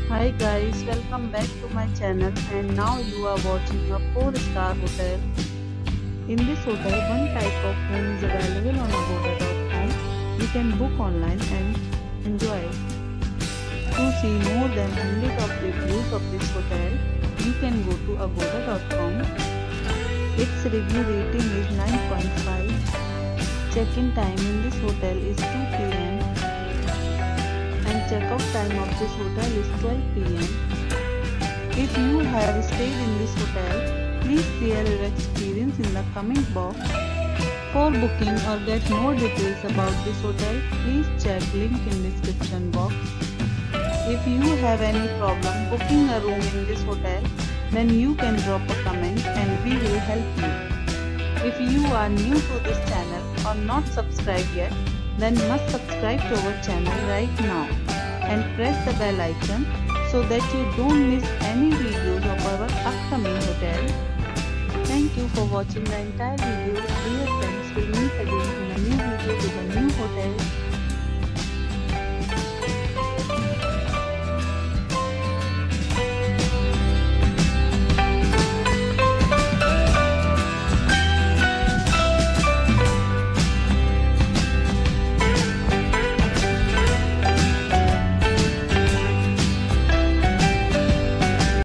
Hi guys, welcome back to my channel and now you are watching a 4-star hotel. In this hotel, one type of room is available on agoda.com. You can book online and enjoy it. To see more than 100 of reviews of this hotel, you can go to agoda.com. Its review rating is 9.5. Check-in time in this hotel is 2 p.m. and check-out time of this hotel is 12 p.m. If you have stayed in this hotel, please share your experience in the comment box. For booking or get more details about this hotel, please check link in description box. If you have any problem booking a room in this hotel, then you can drop a comment and we will help you. If you are new to this channel or not subscribed yet, then must subscribe to our channel right now and press the bell icon so that you don't miss any videos of our upcoming hotel. Thank you for watching the entire video. Dear friends, we'll meet again in a new video with a new hotel.